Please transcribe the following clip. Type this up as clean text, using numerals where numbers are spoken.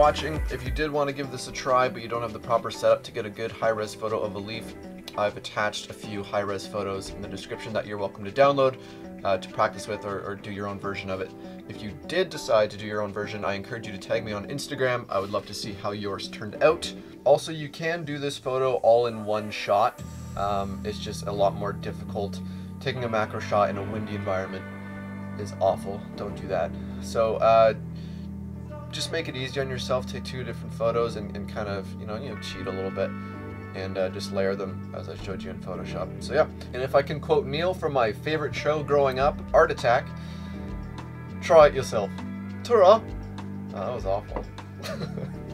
watching. If you did want to give this a try, but you don't have the proper setup to get a good high-res photo of a leaf, I've attached a few high-res photos in the description that you're welcome to download to practice with or do your own version of it. If you did decide to do your own version, I encourage you to tag me on Instagram. I would love to see how yours turned out. Also, you can do this photo all in one shot. It's just a lot more difficult. Taking a macro shot in a windy environment is awful. Don't do that. So just make it easy on yourself. Take 2 different photos and kind of, cheat a little bit and just layer them as I showed you in Photoshop. So yeah, and if I can quote Neil from my favorite show growing up, Art Attack, try it yourself. Ta-ra! Oh, that was awful.